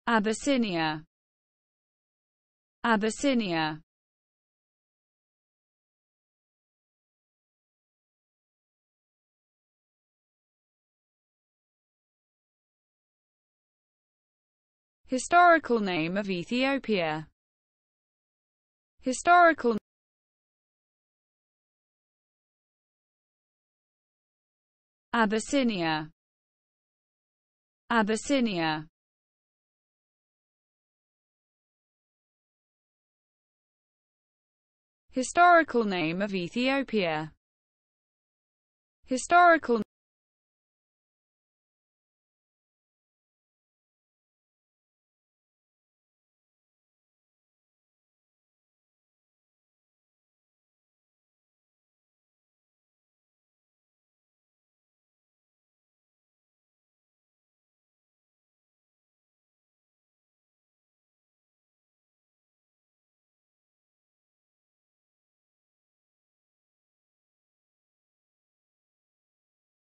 Abyssinia, Abyssinia. Historical name of Ethiopia. Historical Abyssinia, Abyssinia. Historical name of Ethiopia. Historical